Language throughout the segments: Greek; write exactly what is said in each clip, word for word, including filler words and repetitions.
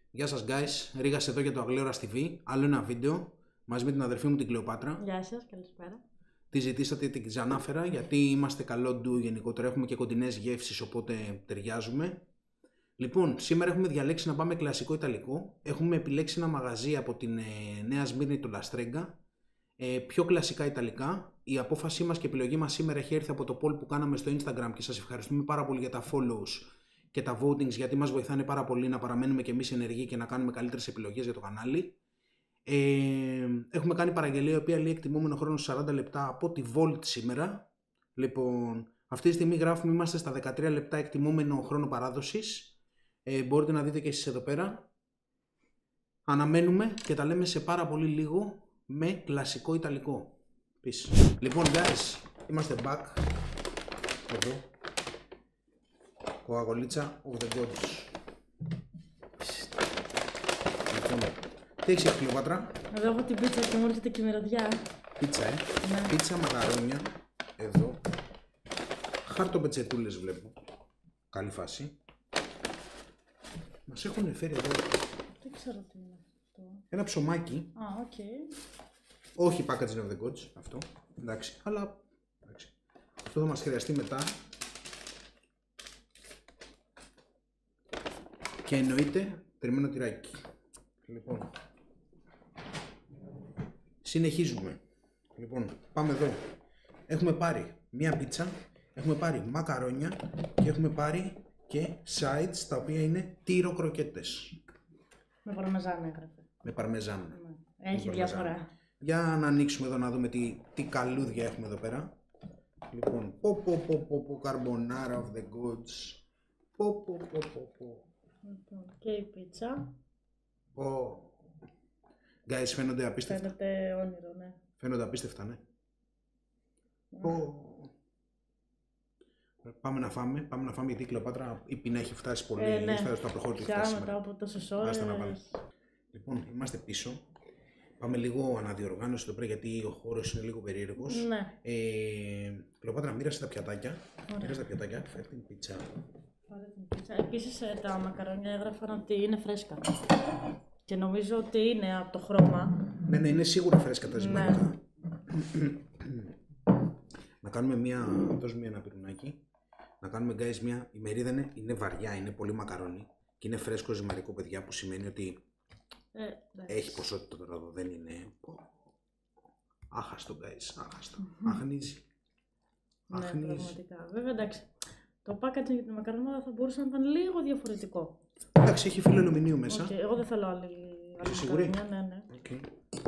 Γεια σας guys, Ρίγας εδώ για το Αγλέωρας τι βι, άλλο ένα βίντεο μαζί με την αδερφή μου την Κλεοπάτρα. Γεια σας, καλησπέρα. Τη ζητήσατε, την ξανάφερα γιατί είμαστε καλό ντου γενικότερα, έχουμε και κοντινές γεύσεις οπότε ταιριάζουμε. Λοιπόν, σήμερα έχουμε διαλέξει να πάμε κλασικό ιταλικό, έχουμε επιλέξει ένα μαγαζί από την ε, Νέα Σμύρνη του Λαστρέγκα, ε, πιο κλασικά ιταλικά. Η απόφασή μας και επιλογή μας σήμερα έχει έρθει από το poll που κάναμε στο Instagram και σας ευχαριστούμε πάρα πολύ για τα follows και τα votings γιατί μας βοηθάνε πάρα πολύ να παραμένουμε και εμείς ενεργοί και να κάνουμε καλύτερες επιλογές για το κανάλι. Ε, έχουμε κάνει παραγγελία η οποία λέει εκτιμούμενο χρόνο σαράντα λεπτά από τη Volt σήμερα. Λοιπόν, αυτή τη στιγμή γράφουμε, είμαστε στα δεκατρία λεπτά εκτιμούμενο χρόνο παράδοσης. Ε, μπορείτε να δείτε και εσείς εδώ πέρα. Αναμένουμε και τα λέμε σε πάρα πολύ λίγο με κλασικό ιταλικό. Peace. Λοιπόν guys, είμαστε back. Εδώ. Κοκακολίτσα of the gods. Λοιπόν, τι έχεις εκεί Κλεοπάτρα? Εδώ έχω την πίτσα και μου έρχεται και η μυρωδιά. Πίτσα, ε. Ναι. Πίτσα, μακαρόνια. Εδώ. Χάρτοπετσετούλες βλέπω. Καλή φάση. Μας έχουν φέρει εδώ Δεν ξέρω τι είναι αυτό. ένα ψωμάκι. Α, οκ. Okay. Όχι packaging of the gods, αυτό. Εντάξει, αλλά εντάξει. Αυτό θα μας χρειαστεί μετά. Και εννοείται περιμένω τυράκι. Λοιπόν, συνεχίζουμε. Λοιπόν, πάμε εδώ. Έχουμε πάρει μία πίτσα, έχουμε πάρει μακαρόνια και έχουμε πάρει και sides τα οποία είναι τύρο κροκέτες. Με παρμεζάν έγραφε. Με παρμεζάν. Ναι. Έχει με διαφορά. παρμεζάν. Για να ανοίξουμε εδώ να δούμε τι, τι καλούδια έχουμε εδώ πέρα. Λοιπόν, πω πω πω πω πω carbonara of the gods. Πω πω πω πω πω. Λοιπόν, και η πίτσα. Oh. Guys, φαίνονται απίστευτα. Φαίνεται όνειρο, ναι. Φαίνονται απίστευτα, ναι. Mm. Oh. Πάμε να φάμε, πάμε να φάμε γιατί η Κλεοπάτρα η πείνα έχει φτάσει πολύ. Ε, ναι. Έχει φτάσει στο απροχώρητο Πια φτάσει μετά σήμερα. από τόσες ώρες. Λοιπόν, είμαστε πίσω. Πάμε λίγο αναδιοργάνωση εδώ πέρα γιατί ο χώρος είναι λίγο περίεργος. Ναι. Ε, Κλεοπάτρα, μοίρασε τα πιατάκια. Ωραία. Μοίρασε τα πιατάκια, φέρ την πίτσα. Πάρε την πίτσα. Επίσης ε, τα μακαρόνια έγραφαν ότι είναι φρέσκα. Και νομίζω ότι είναι από το χρώμα. Ναι, ναι, είναι σίγουρα φρέσκα τα ζυμαρικά. Ναι. Να κάνουμε μία, δώσουμε ένα πυρουνάκι. Να κάνουμε guys μία, η μερίδα είναι, είναι βαριά, είναι πολύ μακαρόνι και είναι φρέσκο ζυμαρικό παιδιά που σημαίνει ότι Ε, έχει ποσότητα τώρα εδώ, δεν είναι άχαστο guys, άχαστο, αχνίζει. Ναι, Αχνίζει. πραγματικά. Βέβαια εντάξει, το packaging για τη μακαρονάδα θα μπορούσε να ήταν λίγο διαφορετικό. Εντάξει, έχει φύλλο αλουμινίου μέσα. Okay, εγώ δεν θέλω άλλη, άλλη σίγουρη? μακαρονιά, ναι, ναι. Okay.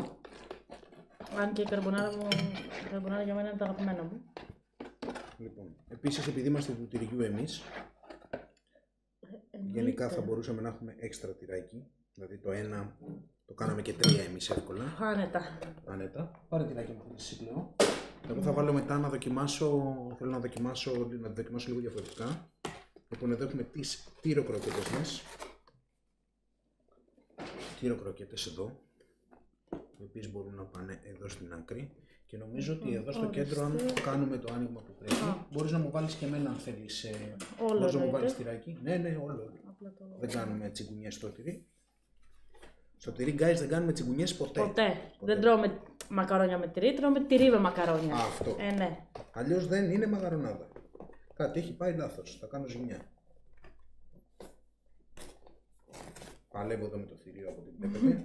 Αν και η καρμπονάρα μου, η καρμπονάρα για μένα είναι το αγαπημένο μου. Λοιπόν, επίσης επειδή είμαστε του τυριού εμείς, Ε, γενικά θα μπορούσαμε να έχουμε έξτρα τυράκι. Δηλαδή το ένα το κάναμε και τρία εμείς εύκολα. Άνετα. Άνετα. Πάρε τυράκι μου εσύ πλέον. Εγώ θα βάλω μετά να δοκιμάσω, θέλω να δοκιμάσω, να το δοκιμάσω λίγο διαφορετικά. Λοιπόν, εδώ έχουμε τις τυροκροκέτες μας. Τυροκροκέτες εδώ, οι οποίες μπορούν να πάνε εδώ στην άκρη. Και νομίζω ότι εδώ στο κέντρο, αν κάνουμε το άνοιγμα που πρέπει, Α. μπορείς να μου βάλεις και εμένα αν θέλεις. Ε, Όλο μπορείς να μου εννοείται. βάλεις τυράκι. Ναι, ναι, όλο. Απλά το... Δεν κάνουμε τσιγκουνιές στο τυρί. Στο τυρί, guys, δεν κάνουμε τσιγκουνιές ποτέ. Ποτέ. Δεν τρώμε μακαρόνια με τυρί, τρώμε τυρί με μακαρόνια. Α, αυτό. Ε, ναι. Αλλιώς δεν είναι μακαρονάδα. Κάτι έχει πάει λάθος. Θα κάνω ζημιά. Παλεύω εδώ με το θηρίο από την βλέπετε.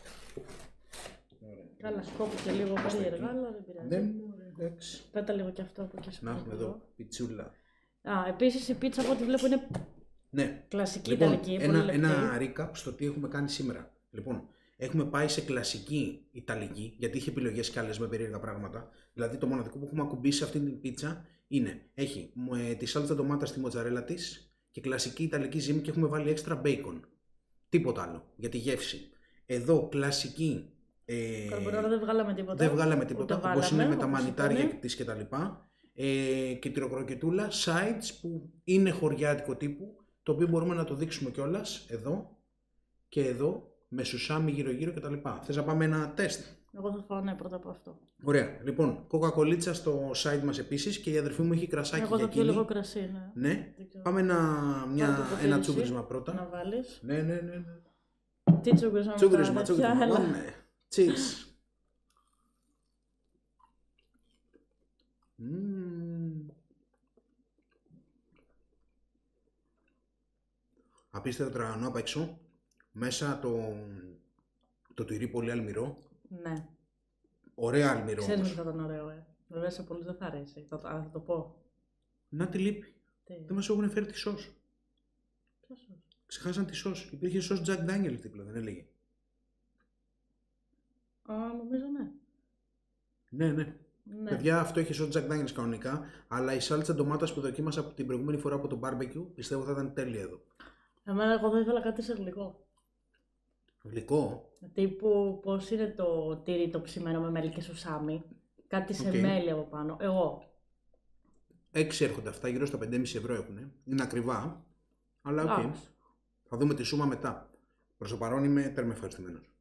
Καλά, σκόπηκε λίγο περίεργα, αλλά δεν πειράζει. Δεν μου, εντάξει. Πέτα λίγο και αυτό από εκεί σου. Να έχουμε εδώ πιτσούλα. Α, επίσης η πίτσα από ό,τι βλέπω είναι Ναι. κλασική Λοιπόν, ιταλική. ένα, πολύ λεπτή. ένα recap στο τι έχουμε κάνει σήμερα. Λοιπόν, έχουμε πάει σε κλασική ιταλική, γιατί είχε επιλογές κι άλλες με περίεργα πράγματα. Δηλαδή, το μοναδικό που έχουμε ακουμπήσει σε αυτήν την πίτσα είναι, έχει ε, τη σάλτσα ντομάτα στη μοτζαρέλα της και κλασική ιταλική ζύμη και έχουμε βάλει έξτρα bacon. Τίποτα άλλο για τη γεύση. Εδώ, κλασική. Ε, Καρμπονάρα δεν βγάλαμε τίποτα. δεν βγάλαμε τίποτα, Ούτε όπως είναι με τα όπως μανιτάρια είπαμε. της κτλ. Ε, και τυροκροκετούλα, sides που είναι χωριάτικο τύπου, το οποίο μπορούμε να το δείξουμε κιόλας εδώ και εδώ, με σουσάμι γύρω-γύρω κτλ. Θες να πάμε ένα τεστ? Εγώ θα φάω ναι πρώτα από αυτό. Ωραία. Λοιπόν, κοκακολίτσα στο side μας επίσης και η αδερφή μου έχει κρασάκι Εγώ για θα πιω εκείνη. λίγο κρασί, ναι. Ναι. Δεν ξέρω. Πάμε ένα, μια, Πάρε το ποτήρι ένα σου, τσούμπρισμα πρώτα. Να βάλεις. Ναι, ναι, ναι, ναι. Τι τσούγκρισμα. Τσούγκρισμα, τσούγκρισμα. Ναι. Cheese. Mm. Απίστευτο τραγανό απ' έξω. Μέσα το, το τυρί πολύ αλμυρό. Ναι. Ωραία αλμυρό. Ξέρεις ότι θα ήταν ωραίο, ε. Βέβαια σε πολλούς δεν θα αρέσει, θα, αλλά θα το πω. Να τη λείπει. Τι. Δεν μας έχουν φέρει τη σως. Ποια σως? Ξεχάσαν τη σως. Υπήρχε σως Jack Daniels δίπλα, δεν έλεγε. Α, νομίζω ναι. Ναι, ναι. Ναι. Παιδιά, αυτό έχει σως Jack Daniels κανονικά, αλλά η σάλτσα ντομάτας που δοκίμασα από την προηγούμενη φορά από το barbecue πιστεύω θα ήταν τέλεια εδώ. Εμένα εγώ θα ήθελα κάτι σε γλυκό. Γλυκό. Τύπου πώς είναι το τύρι το ψημένο με μέλι και σουσάμι. Κάτι σε Okay. μέλι από πάνω. Εγώ. Έξι έρχονται αυτά, γύρω στα πέντε κόμμα πέντε ευρώ έχουν. Είναι ακριβά, αλλά οκ. Okay. Ah. Θα δούμε τη σούμα μετά. Προς το παρόν είμαι τέρμα ευχαριστημένος.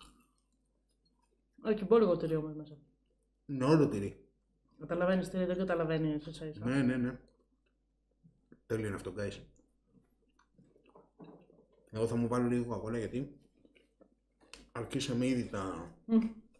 Όχι, πολύ λίγο τυρί όμως μέσα. Είναι όλο τυρί. Καταλαβαίνεις τυρί, δεν καταλαβαίνεις ίσα ίσα. Ναι, ναι, ναι. Τέλειο είναι αυτό, guys. Εγώ θα μου βάλω λίγο κοκακόλα γιατί αρχίσαμε ήδη τα, Mm.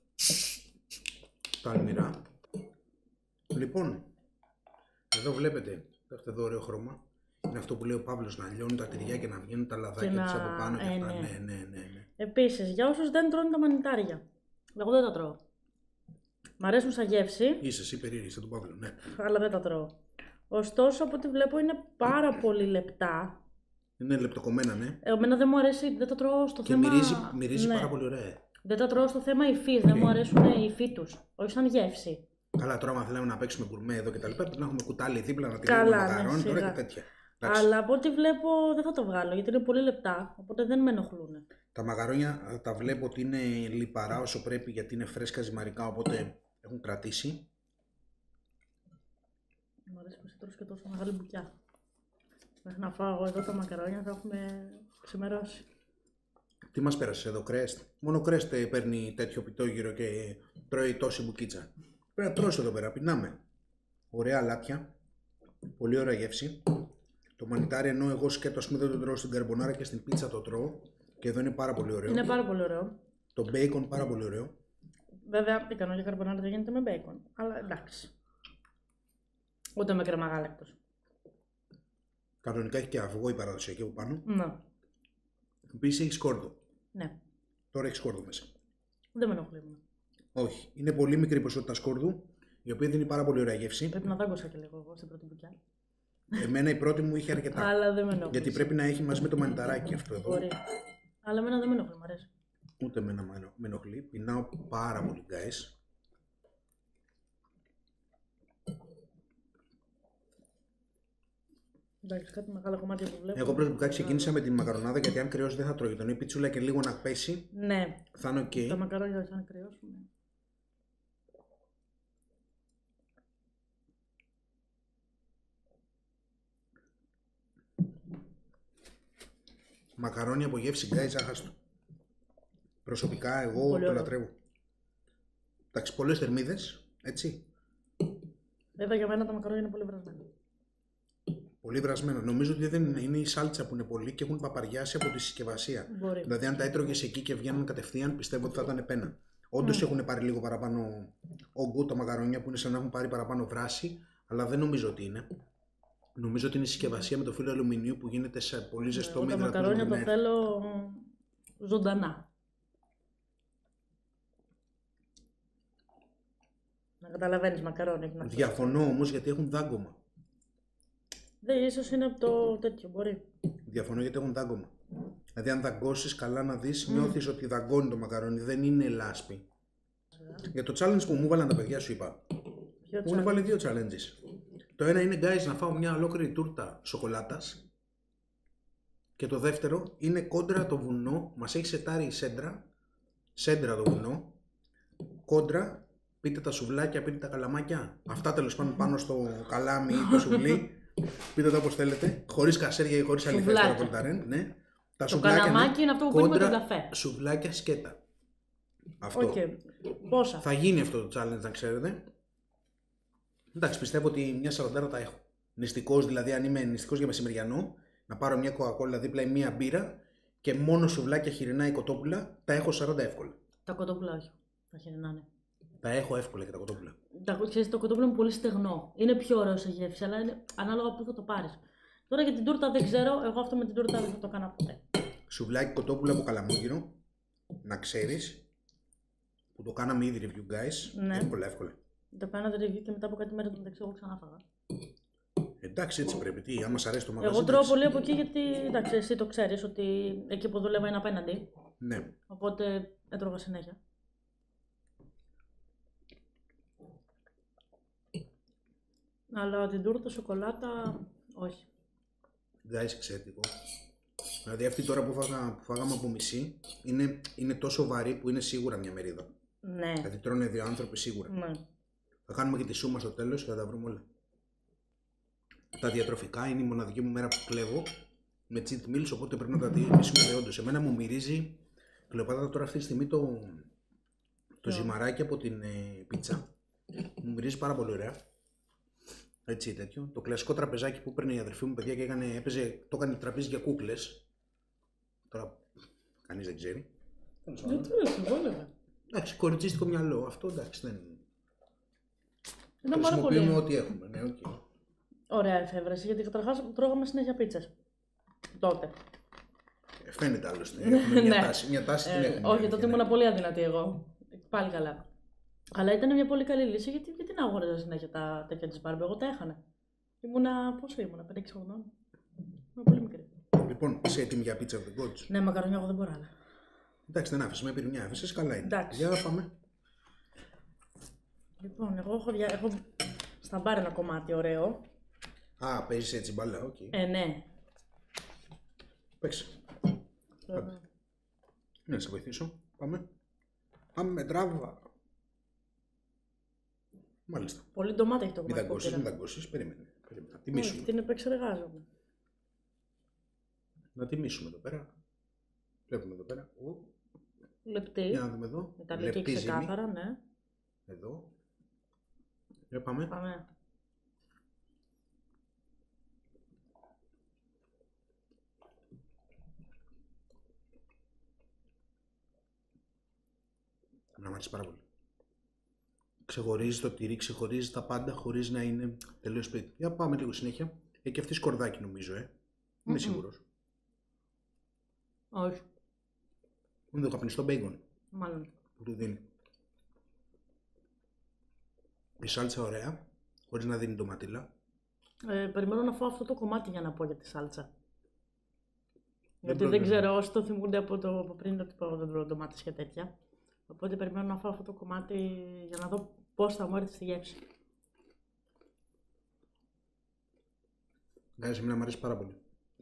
τα αλμυρά. Λοιπόν, εδώ βλέπετε, έχετε εδώ ωραίο χρώμα. Είναι αυτό που λέει ο Παύλος, να λιώνουν τα τυριά και να βγαίνουν τα λαδάκια Και της να- από πάνω και ε, αυτά. ναι. Ναι, ναι, ναι, ναι. Επίσης, για όσους δεν τρώνε τα μανιτάρια. Εγώ δεν τα τρώω. Μ' αρέσουν σαν γεύση, Είσαι εσύ περίεργη, σαν τον Παύλο, ναι. αλλά δεν τα τρώω. Ωστόσο, από ό,τι βλέπω είναι πάρα πολύ λεπτά. Είναι λεπτοκομμένα, ναι. Εμένα δεν μου αρέσει, δεν τα τρώω στο Και θέμα... μυρίζει, μυρίζει Ναι. πάρα πολύ ωραία. Δεν τα τρώω στο θέμα υφής, δεν μου αρέσουν οι υφοί τους. Όχι σαν γεύση. Καλά, τώρα, άμα θέλαμε να παίξουμε γκουρμέ εδώ και τα λοιπά, πρέπει να έχουμε κουτάλι δίπλα να Καλά, τυλίγουμε ναι, μακαρόνι τώρα σιγά. και τέτοια. Εντάξει. Αλλά από ό,τι βλέπω δεν θα το βγάλω γιατί είναι πολύ λεπτά, οπότε δεν με ενοχλούν. Τα μαγαρόνια ε, τα βλέπω ότι είναι λιπαρά όσο πρέπει γιατί είναι φρέσκα ζυμαρικά, οπότε έχουν κρατήσει. Μου αρέσει που εσύ τρως και τόσο μεγάλη μπουκιά. Μέχρι να φάω εγώ εδώ τα μακαρόνια θα έχουμε ξημερώσει. Τι μας πέρασε εδώ, Κρέστ? Μόνο Κρέστ ε, παίρνει τέτοιο πιτόγυρο και τρώει τόση μπουκίτσα. Πρέπει να τρώσει εδώ πέρα, πεινάμε. Ωραία αλάτια, πολύ ωραία γεύση. Το μανιτάρι ενώ εγώ σκέτο, ας πούμε, δεν το τρώω στην καρμπονάρα και στην πίτσα το τρώω. Και εδώ είναι πάρα πολύ ωραίο. Είναι πάρα πολύ ωραίο. Το μπέικον πάρα πολύ ωραίο. Βέβαια, η κανόνια καρμπονάρα δεν γίνεται με μπέικον. Αλλά εντάξει. Ούτε με κρέμα γάλακτος. Κανονικά έχει και αυγό η παραδοσιακή από πάνω. Ναι. Επίσης έχει σκόρδο. Ναι. Τώρα έχει σκόρδο μέσα. Δεν με ενοχλεί. εμένα. Όχι. Είναι πολύ μικρή ποσότητα σκόρδου, η οποία δίνει πάρα πολύ ωραία γεύση. Πρέπει να δάγκωσα και λίγο εγώ στην πρώτη μπουκιά. Εμένα η πρώτη μου είχε αρκετά. Αλλά δεν με ενοχλεί. Γιατί πρέπει να έχει μαζί με το μανιταράκι αυτό εδώ. Μπορεί. Αλλά εμένα δεν με ενοχλεί, μου αρέσει. Ούτε εμένα με με ενοχλεί. Πεινάω πάρα πολύ, guys. Εντάξει, κάτι μεγάλα κομμάτια που βλέπω. Εγώ προσωπικά ξεκίνησα με την μακαρονάδα γιατί αν κρυώσει δεν θα τρώγει. Τον η πιτσούλα και λίγο να πέσει Ναι. θα είναι ok. Τα μακαρόνια θα κρυώσουν. Μακαρόνια από γεύση, guys, άχαστο. Προσωπικά εγώ Πολύ το ωραίο. λατρεύω. Εντάξει, πολλές θερμίδες, έτσι. Βέβαια για μένα τα μακαρόνια είναι πολύ βρασμένα. Πολύ βρασμένο. Νομίζω ότι δεν είναι, είναι η σάλτσα που είναι πολύ και έχουν παπαριάσει από τη συσκευασία. Μπορεί. Δηλαδή, αν τα έτρωγες εκεί και βγαίνουν κατευθείαν, πιστεύω ότι θα ήταν πένα. Όντως έχουν πάρει λίγο παραπάνω όγκο τα μακαρόνια που είναι σαν να έχουν πάρει παραπάνω βράση, αλλά δεν νομίζω ότι είναι. Νομίζω ότι είναι η συσκευασία με το φύλλο αλουμινίου που γίνεται σε πολύ ζεστό Εγώ με τα υδατούς μακαρόνια το μαγνέρ. θέλω ζωντανά. Να καταλαβαίνεις μακαρόνια. έχει να ξέρεις. Διαφωνώ όμως γιατί έχουν δάγκωμα. Δεν, ίσως είναι από το τέτοιο, μπορεί. Διαφωνώ γιατί έχουν δάγκωμα. Δηλαδή, αν δαγκώσεις καλά να δεις, νιώθεις ότι δαγκώνει το μακαρόνι, δεν είναι λάσπη. Για το challenge που μου βάλαν τα παιδιά, σου είπα. Ποιο Μου έχουν βάλει δύο challenges. Το ένα είναι, guys, να φάω μια ολόκληρη τούρτα σοκολάτας. Και το δεύτερο είναι κόντρα το βουνό. Μας έχει σετάρει η σέντρα. Σέντρα το βουνό. Κόντρα, πείτε τα σουβλάκια, πείτε τα καλαμάκια. Αυτά τέλος πάντων πάνω στο καλάμι ή το σουβλί. Πείτε τα όπως θέλετε. Χωρίς κασέρια ή χωρίς αληθές Σουβλάκια. τραπολταρέν. Ναι. Τα Το σουβλάκια, καλαμάκι ναι. είναι αυτό που πίνουμε Κόντρα, τον καφέ. Σουβλάκια σκέτα. Αυτό. Οκ. Πόσα. Θα γίνει αυτό το challenge, να ξέρετε. Εντάξει, πιστεύω ότι μια σαραντάρα τα έχω. Νηστικός, δηλαδή, αν είμαι νηστικός για μεσημεριανό, να πάρω μια κοκακόλα δίπλα ή μια μπύρα και μόνο σουβλάκια χοιρινά ή κοτόπουλα, τα έχω σαράντα εύκολα. Τα κοτόπουλα όχι. Τα χοιρινά ναι. Τα έχω εύκολα και τα κοτόπουλα. Τα, ξέρεις, το κοτόπουλο είναι πολύ στεγνό. Είναι πιο ωραίο σε γεύση, αλλά είναι ανάλογα πού θα το πάρεις. Τώρα για την τούρτα δεν ξέρω, εγώ αυτό με την τούρτα δεν θα το κάνω ποτέ. Σουβλάκι κοτόπουλα από καλαμόγυρο, να ξέρεις, που το κάναμε ήδη review guys, Ναι. εύκολα, εύκολα. Το κάνατε review και μετά από κάτι μέρες το μεταξύ εγώ ξανά φάγα. Εντάξει, έτσι πρέπει. Τι, άμα σ' αρέσει το μαγαζί. Εγώ τρώω εντάξει. πολύ από εκεί γιατί εντάξει, εσύ το ξέρεις ότι εκεί που δούλευα είναι απέναντι. Ναι. Οπότε έτρωγα συνέχεια. Αλλά την τούρτα, σοκολάτα, όχι. Guys, εξαιρετικό. Δηλαδή αυτή τώρα που, φάγα, που φάγαμε από μισή είναι, είναι τόσο βαρύ που είναι σίγουρα μια μερίδα. Ναι. Δηλαδή τρώνε δύο άνθρωποι σίγουρα. Ναι. Θα κάνουμε και τη σούμα στο τέλος και θα τα βρούμε όλα. Τα διατροφικά είναι η μοναδική μου μέρα που κλέβω με cheat meals, οπότε πρέπει να τα τηρήσουμε δεόντως. Εμένα μου μυρίζει, Κλεοπάτρα, τώρα αυτή τη στιγμή το, το Yeah. ζυμαράκι από την ε, πίτσα. Μου μυρίζει πάρα πολύ ωραία. Έτσι τέτοιο. Το κλασικό τραπεζάκι που έπαιρνε η αδερφή μου, παιδιά, και έκανε, έπαιζε, το έκανε τραπέζι για κούκλες. Τώρα κανείς δεν ξέρει. Γιατί όχι, βόλευε. Εντάξει, κοριτσίστικο μυαλό. Αυτό εντάξει δεν. Ήταν πάρα πολύ. Χρησιμοποιούμε ό,τι έχουμε. Ναι, okay. Ωραία εφεύρεση, γιατί καταρχάς τρώγαμε συνέχεια πίτσες. Τότε. Ε, φαίνεται άλλωστε. Έχουμε μια Ναι. τάση. Μια τάση την Ε, έχουμε. όχι, τότε ήμουν πολύ αδυνατή εγώ. Πάλι καλά. Αλλά ήταν μια πολύ καλή λύση γιατί, γιατί να αγόραζα συνέχεια τα τέτοια της Barbie. Εγώ τα έχανα. Ήμουνα, πόσο ήμουνα, πέντε έξι χρονών. Ήμουν πολύ μικρή. Λοιπόν, είσαι έτοιμη για πίτσα από την Coach. Ναι, μακαρονιά εγώ δεν μπορώ άλλα. Εντάξει, δεν άφησε με πυρηνιά, άφησε καλά είναι. Εντάξει. Για να πάμε. Λοιπόν, εγώ έχω, δια... έχω στα μπάρ ένα κομμάτι ωραίο. Α, παίζει έτσι μπάλα, οκ. Okay. Ε, ναι. Παίξε. Ναι, να σε βοηθήσω. Πάμε. Πάμε με τράβα. Μάλιστα. Πολύ ντομάτα έχει το Μην κομμάτι. δαγκώσεις, μην δαγκώσεις. Περίμενε. Περίμενε. Να τιμήσουμε. Την επεξεργάζομαι. Να τιμήσουμε εδώ πέρα. Βλέπουμε εδώ πέρα. Ο. Λεπτή. Για να δούμε εδώ. Μεταλλική ξεκάθαρα, ναι. Εδώ. Για πάμε. Πάμε. Να μ' αρέσει πάρα πολύ. Ξεχωρίζει το τυρί, ξεχωρίζει τα πάντα χωρίς να είναι τελείως σπίτι. Για πάμε λίγο συνέχεια. Έχει και αυτή σκορδάκι νομίζω, ε. Είμαι Mm-mm. σίγουρος. Όχι. Είναι το καπνιστό μπέικον Μάλλον. που του δίνει. Η σάλτσα ωραία, χωρίς να δίνει ντοματίλα. Ε, περιμένω να φάω αυτό το κομμάτι για να πω για τη σάλτσα. Δεν Γιατί δεν πρόβλημα. ξέρω όσοι το θυμούνται από το από πριν ότι πάω δεν τρώω ντομάτες και τέτοια. Οπότε περιμένω να φάω αυτό το κομμάτι για να δω πώς θα μου έρθει στη γεύση. Γκάζι, εμένα μου αρέσει πάρα πολύ.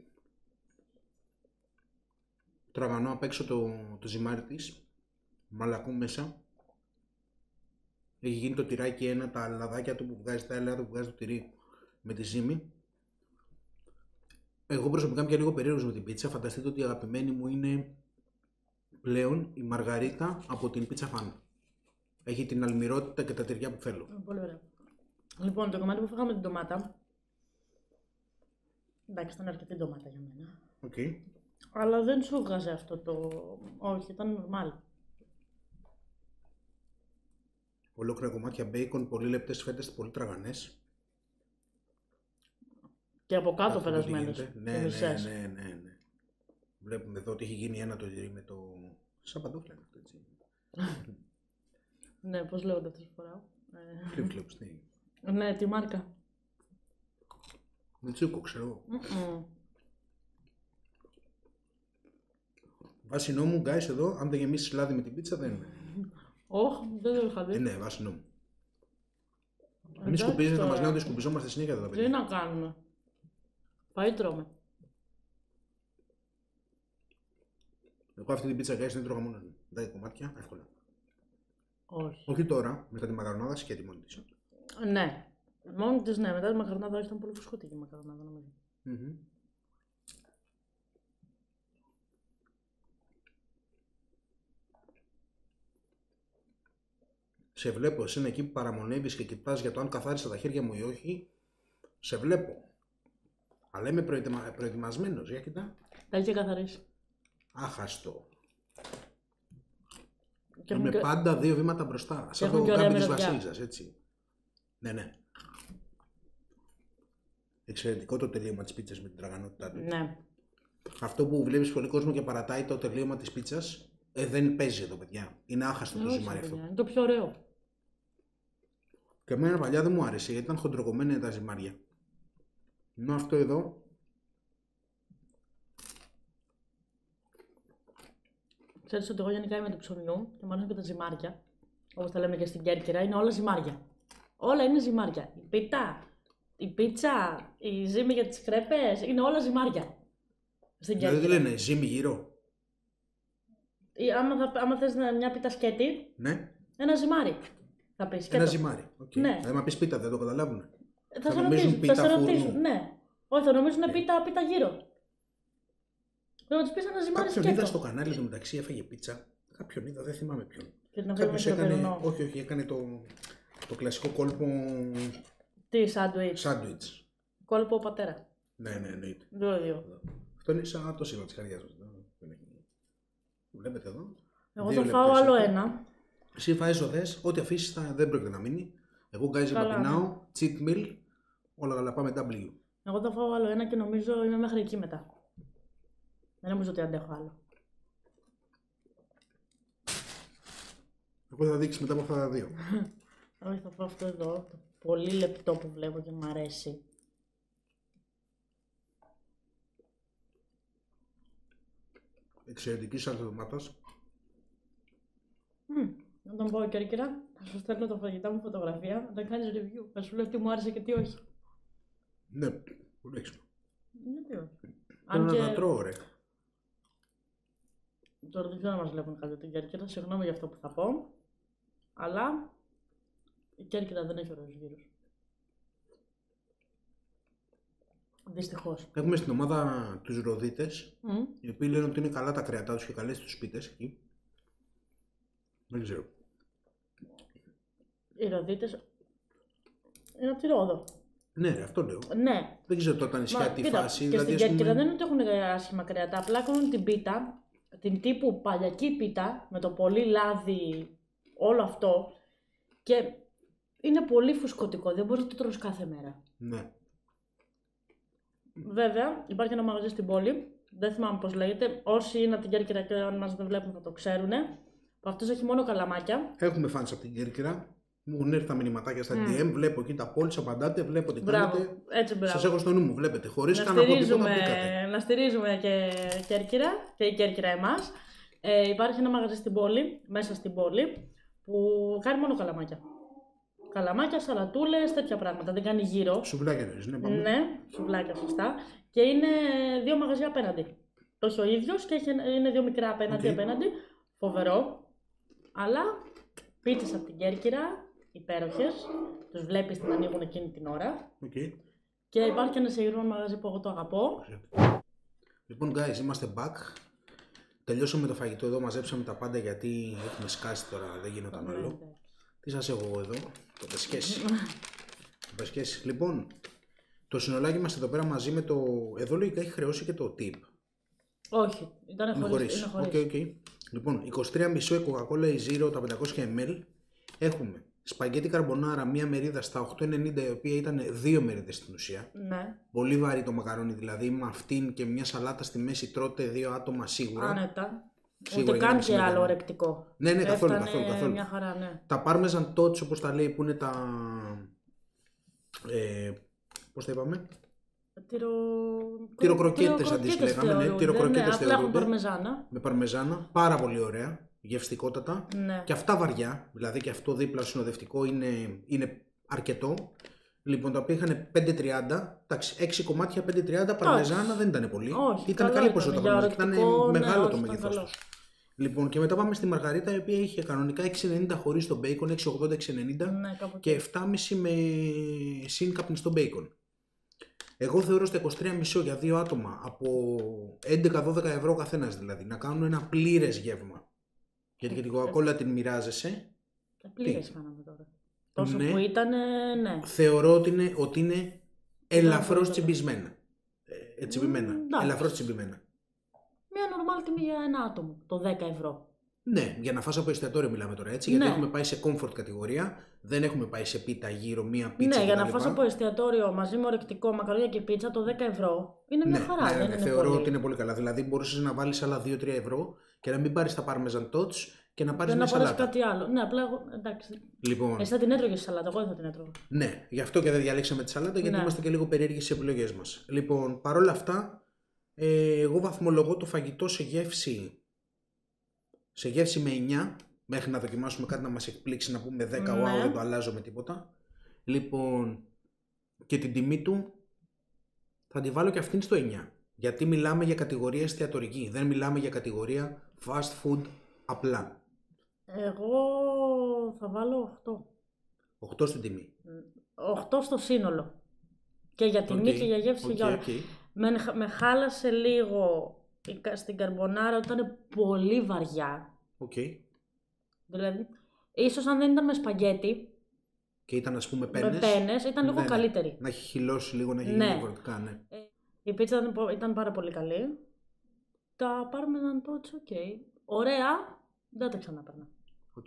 Τραβανώ απ' έξω το, το ζυμάρι της, μαλακό μέσα. Έχει γίνει το τυράκι ένα, τα λαδάκια του που βγάζει, τα έλαια του που βγάζει το τυρί με τη ζύμη. Εγώ προσωπικά είμαι και λίγο περίεργος με την πίτσα. Φανταστείτε ότι η αγαπημένη μου είναι πλέον η μαργαρίτα από την πίτσα φαν. Έχει την αλμυρότητα και τα τυριά που θέλω. Ε, Πολύ ωραία. Λοιπόν, το κομμάτι που φάγαμε την ντομάτα. Εντάξει, ήταν αρκετή ντομάτα για μένα. Okay. Αλλά δεν σου βγάζει αυτό το. Όχι, ήταν normal. Ολόκληρα κομμάτια μπέικον, πολύ λεπτές φέτες, πολύ τραγανές. Και από κάτω Αυτό περασμένες. τι γίνεται. Ναι, ναι, ναι, ναι, ναι. Βλέπουμε εδώ ότι έχει γίνει ένα το τυρί με το. Σαν παντόφλα είναι αυτό, έτσι. Ναι, πώς λέγονται αυτές τις φορά. Κλειπ, κλειπ, τι. Ναι, τη μάρκα. Με τσούκο, ξέρω εγώ. Mm-mm. Βάσει νόμου, guys, εδώ, αν δεν γεμίσεις λάδι με την πίτσα, δεν είναι. Όχι, δεν το είχα Ε, δει. ναι, βάσει νόμου. Μην Εντάξει σκουπίζετε, θα τώρα. μας λένε ότι σκουπιζόμαστε συνέχεια τα Τι παιδιά. να κάνουμε. Πάει τρώμε. Εγώ αυτή την πίτσα, guys, δεν τρώγα μόνο μου. δέκα κομμάτια, εύκολα. Όχι. Όχι τώρα, μετά τη μακαρονάδα σκέτη μόνη της. Ναι. Μόνη της, ναι. Μετά τη μακαρονάδα ήταν πολύ φουσκωτική η μακαρονάδα, νομίζω. Mm-hmm. Σε βλέπω εσένα εκεί που παραμονεύεις και κοιτάς για το αν καθάρισα τα χέρια μου ή όχι. Σε βλέπω. Αλλά είμαι προετοιμα... προετοιμασμένος, για κοιτά. Τα είχε καθαρίσει. Άχαστο. Και Είμαι και... πάντα δύο βήματα μπροστά. Σαν το Γκάμπι της Βασίλισσας, έτσι. Ναι, ναι. Εξαιρετικό το τελείωμα της πίτσας με την τραγανότητά του. Ναι. Αυτό που βλέπεις πολύ κόσμο και παρατάει το τελείωμα της πίτσας, ε, δεν παίζει εδώ, παιδιά. Είναι άχαστο το ζυμάρι αυτό. Είναι το πιο ωραίο. Και εμένα παλιά δεν μου άρεσε, γιατί ήταν χοντροκομμένα τα ζυμάρια. Ενώ αυτό εδώ. Ξέρεις ότι εγώ γενικά είμαι του ψωμιού και μου αρέσουν και τα ζυμάρια. Όπως τα λέμε και στην Κέρκυρα, είναι όλα ζυμάρια. Όλα είναι ζυμάρια. Η πίτα, η πίτσα, η ζύμη για τις κρέπες, είναι όλα ζυμάρια. Στην Δηλαδή Κέρκυρα. δεν λένε ζύμη γύρω. Ή άμα, θα, άμα θες μια πίτα σκέτη, Ναι. ένα ζυμάρι. Θα πεις σκέτο. Ένα ζυμάρι. Okay. Ναι. Δηλαδή, μα πει πίτα, δεν το καταλάβουν. Θα, Θα σε νομίζουν ρωτήσουν, πίτα θα σε ρωτήσουν, φούρνου. ναι. Όχι, θα νομίζουν Ναι. πίτα, πίτα γύρω. Πρέπει να τους πεις ένα ζυμάρι Κάποιον σκέτο. είδα στο κανάλι του μεταξύ, έφαγε πίτσα. Κάποιον είδα, δεν θυμάμαι ποιον. Και την Κάποιος έκανε έκανε. έκανε... Όχι, όχι, έκανε το, το κλασικό κόλπο Τι σάντουιτς. σάντουιτς. Κόλπο πατέρα. Ναι, ναι, εννοείται. Δύο δύο. Αυτό είναι σαν το σύλλογο της καρδιάς μας. Βλέπετε εδώ. Εγώ Δύο θα φάω λεπτές άλλο έχω. ένα. Εσύ φάεις ζωδές, ό,τι αφήσεις θα, δεν πρόκειται να μείνει. Εγώ γκάζι Καλά, παπινάω, cheat meal, όλα καλά πάμε W. Εγώ θα φάω άλλο ένα και νομίζω είμαι μέχρι εκεί μετά. Δεν νομίζω ότι αντέχω άλλο. Εγώ θα δείξεις μετά από αυτά τα δύο. Όχι, θα φάω αυτό εδώ. Το πολύ λεπτό που βλέπω και μου αρέσει. Εξαιρετική σάλτσα ντομάτας. Mm. Όταν πάω Κέρκυρα, θα σου στέλνω τα φαγητά μου φωτογραφία, θα κάνεις review. Θα σου λέω τι μου άρεσε και τι όχι. Ναι, πολύ έξυπνο. Γιατί όχι. Θέλω Αν να και τα τρώω, ρε. τώρα δεν ξέρω να μας βλέπουν κάτι την Κέρκυρα, συγγνώμη για αυτό που θα πω. Αλλά η Κέρκυρα δεν έχει ωραίους γύρους. Δυστυχώς. Έχουμε στην ομάδα τους Ροδίτες, Mm. οι οποίοι λένε ότι είναι καλά τα κρεατά τους και καλές τους πίτες εκεί. Δεν ξέρω. Οι Ροδίτες είναι από τη Ρόδο. Ναι, ρε, αυτό λέω. Ναι. Δεν ξέρω τώρα τα νησιά τι κοίτα, φάση. Και Δηλαδή, στην ας πούμε, Κέρκυρα δεν είναι ότι έχουν άσχημα κρέατα, απλά κάνουν την πίτα, την τύπου παλιακή πίτα, με το πολύ λάδι, όλο αυτό. Και είναι πολύ φουσκωτικό, δεν μπορείς να το τρως κάθε μέρα. Ναι. Βέβαια, υπάρχει ένα μαγαζί στην πόλη, δεν θυμάμαι πώς λέγεται. Όσοι είναι από την Κέρκυρα και αν μας δεν βλέπουν θα το ξέρουν. Αυτός έχει μόνο καλαμάκια. Έχουμε φάνεις από την Κέρκυρα. Μου έχουν έρθει τα μηνυματάκια στα Mm. ντι εμ. Βλέπω εκεί τα polls, απαντάτε. Βλέπω τι Μπράβο, κάνετε. έτσι μπράβο. Σας έχω στο νου μου, βλέπετε. Χωρίς Να καν να πω τίποτα στηρίζουμε, μπήκατε. να στηρίζουμε και Κέρκυρα και η Κέρκυρα εμάς. Ε, υπάρχει ένα μαγαζί στην πόλη, μέσα στην πόλη, που κάνει μόνο καλαμάκια. Καλαμάκια, σαλατούλες, τέτοια πράγματα. Δεν κάνει γύρω. Σουβλάκια λες, ναι, πάμε. Ναι, σουβλάκια σωστά. Και είναι δύο μαγαζιά απέναντι. Το έχει ο ίδιος και έχει, είναι δύο μικρά απέναντι Okay. απέναντι. Φοβερό. Αλλά πίτσες από την Κέρκυρα, υπέροχες. Τους βλέπεις την ανοίγουν εκείνη την ώρα. Okay. Και υπάρχει και ένα συγκεκριμένο μαγαζί που εγώ το αγαπώ. Λοιπόν, guys, είμαστε back. Τελειώσαμε το φαγητό εδώ, μαζέψαμε τα πάντα γιατί έχουμε σκάσει τώρα, δεν γινόταν άλλο. Τι σας έχω εγώ εδώ, το πεσχέσει. Το πεσχέσει. Λοιπόν, το συνολάκι μας εδώ πέρα μαζί με το. Εδώ λογικά έχει χρεώσει και το tip. Όχι, ήταν Είναι χωρίς. χωρίς. Είναι χωρίς. Okay, okay. Λοιπόν, είκοσι τρία κόμμα πέντε η Coca-Cola η Zero τα πεντακόσια μιλιλίτρα. Έχουμε σπαγκέτι καρμπονάρα, μία μερίδα στα οκτώ ενενήντα, η οποία ήταν δύο μερίδες στην ουσία. Ναι, Πολύ βαρύ το μακαρόνι, δηλαδή με αυτήν και μια σαλάτα στη μέση τρώτε δύο άτομα σίγουρα. άνετα. Σίγουρα Ούτε για καν να και μην άλλο συμμετέχουν. ρεκτικό. Ναι, ναι, καθόλου, Έφτανε καθόλου, καθόλου. μια χαρά, ναι. Τα Parmesan Tots, όπως τα λέει, που είναι τα. Ε, πώς τα είπαμε, Τυρο... Τυροκροκέτες αν τις λέγαμε, ναι, θεωρούνται, τυροκροκέτες ναι, απλά έχουν θεωρούνται. παρμεζάνα. με παρμεζάνα, πάρα πολύ ωραία, γευστικότατα. Ναι. Και αυτά βαριά, δηλαδή και αυτό δίπλα συνοδευτικό είναι, είναι αρκετό. Λοιπόν, τα οποία είχαν πέντε τριάντα, εντάξει, έξι κομμάτια πέντε τριάντα, παρμεζάνα δεν ήταν πολύ. Όχι, Ήταν καλό καλή ήταν, ποσότητα για παρμεζάνα, ήταν ρεκτικό, ναι, μεγάλο όχι, το ήταν μέγεθός καλό. τους. Λοιπόν, και μετά πάμε στη Μαργαρίτα, η οποία είχε κανονικά έξι ενενήντα χωρίς το bacon, έξι ογδόντα έξι ενενήντα Ναι, κάπου και εκεί. επτά κόμμα πέντε με συν καπνιστό bacon. Εγώ θεωρώ στα είκοσι τρία κόμμα πέντε για δύο άτομα από έντεκα με δώδεκα ευρώ ο καθένας δηλαδή να κάνουν ένα πλήρες γεύμα. Γιατί και την Coca-Cola την μοιράζεσαι. Πλήρες κάναμε τώρα. Τόσο Ναι. που ήταν, ναι. Θεωρώ ότι είναι, ότι είναι ελαφρώς πολύ τσιμπισμένα. Ε, τσιμπημένα. Μ, εντάξει. Ελαφρώς τσιμπημένα. Μια normal τιμή για ένα άτομο, το δέκα ευρώ. Ναι, για να φας από εστιατόριο μιλάμε τώρα, έτσι. Ναι. Γιατί έχουμε πάει σε comfort κατηγορία, δεν έχουμε πάει σε πίτα γύρω, μία πίτσα. Ναι, για να κτλ. φας από εστιατόριο μαζί με ορεκτικό, μακαρόνια και πίτσα, το δέκα ευρώ είναι μια Ναι, χαρά. ναι, δεν ναι, είναι θεωρώ πολύ. ότι είναι πολύ καλά. Δηλαδή, μπορούσε να βάλει άλλα δύο τρία ευρώ και να μην πάρει τα Parmesan Tots και να πάρει Δεν μια να πάρεις σαλάτα. κάτι άλλο. Ναι, απλά εγώ. Εντάξει. Λοιπόν, Εσύ θα την έτρωγες τη σαλάτα, εγώ δεν θα την έτρωγα. ναι, γι' αυτό και δεν διαλέξαμε τη σαλάτα, γιατί Ναι. είμαστε και λίγο περίεργοι στι επιλογέ μα. Λοιπόν, παρόλα αυτά, ε, εγώ βαθμολογώ το φαγητό σε γεύση, σε γεύση με εννιά, μέχρι να δοκιμάσουμε κάτι να μας εκπλήξει, να πούμε δέκα, Ναι. wow, δεν το αλλάζω με τίποτα. Λοιπόν, και την τιμή του θα τη βάλω και αυτήν στο εννιά. Γιατί μιλάμε για κατηγορία εστιατορική, δεν μιλάμε για κατηγορία fast food απλά. Εγώ θα βάλω οκτώ. οκτώ στην τιμή. οκτώ στο σύνολο. Και για τιμή Οκ, και για γεύση και οκ, για όλα. οκ. Με, με χάλασε λίγο η κα- στην καρμπονάρα ότι ήταν πολύ βαριά. Οκ. Δηλαδή, ίσως αν δεν ήταν με σπαγγέτι, Και ήταν ας πούμε πένες. με πένες, ήταν λίγο Ναι, ναι. καλύτερη. Να έχει χυλώσει λίγο, να έχει Ναι. διαφορετικά, ναι. Η πίτσα ήταν, πο- ήταν πάρα πολύ καλή. Τα Parmesan Tots, οκ. Ωραία, δεν τα ξαναπαίρνα. Οκ.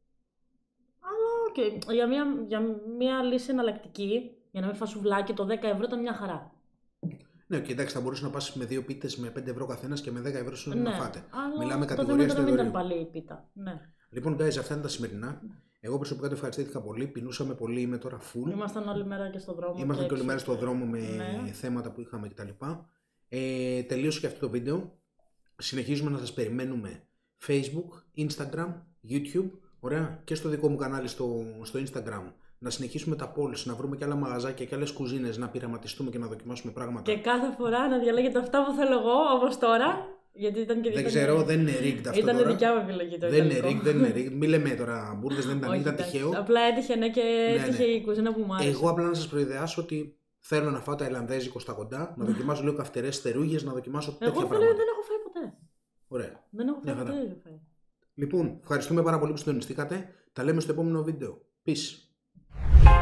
Αλλά οκ. Για, μια, για μια λύση εναλλακτική, για να μην φας σουβλάκι, το δέκα ευρώ ήταν μια χαρά. Ναι, και εντάξει, θα μπορούσε να πας με δύο πίτες με πέντε ευρώ καθένας και με δέκα ευρώ σου Ναι, να φάτε. αλλά Μιλάμε το κατηγορία θέμα ήταν να μην ήταν εστιατορίου. παλή η πίτα. Ναι. Λοιπόν, guys, αυτά είναι τα σημερινά. Εγώ προσωπικά το ευχαριστήθηκα πολύ. Πεινούσαμε πολύ, είμαι τώρα full. Ήμασταν όλη μέρα και στον δρόμο. Ήμασταν και όλη έξω. μέρα στον δρόμο με Ναι. θέματα που είχαμε κτλ. Ε, τελείωσε και αυτό το βίντεο. Συνεχίζουμε να σας περιμένουμε Facebook, Instagram, YouTube. Ωραία. Και στο δικό μου κανάλι στο, στο Instagram. Να συνεχίσουμε τα polls, να βρούμε και άλλα μαγαζάκια και άλλες κουζίνες, να πειραματιστούμε και να δοκιμάσουμε πράγματα. Και κάθε φορά να διαλέγετε αυτά που θέλω εγώ, όπως τώρα. Γιατί ήταν και Δεν ήταν- ξέρω, δεν είναι rigged αυτό Ήταν τώρα. δικιά μου επιλογή το Δεν είναι ιταλικό. rigged, δεν είναι rigged. Μην λέμε τώρα μπουρδες, δεν ήταν, Όχι, ήταν εντάξει. τυχαίο. Απλά έτυχε, ναι, και Ναι, έτυχε ναι. η κουζίνα που μου άρεσε. Εγώ απλά να σας προειδεάσω ότι θέλω να φάω τα Ιρλανδέζικο στα κοντά, να δοκιμάσω λίγο καυτερές στερούγες, να δοκιμάσω τέτοια Εγώ θέλω, πράγματα. δεν έχω φάει ποτέ. Ωραία. Δεν έχω Μια φάει χαρά. ποτέ. δεν έχω φάει. Λοιπόν, ευχαριστούμε πάρα πολύ που συντονιστήκατε. Τα λέμε στο επόμενο βίντεο. Peace.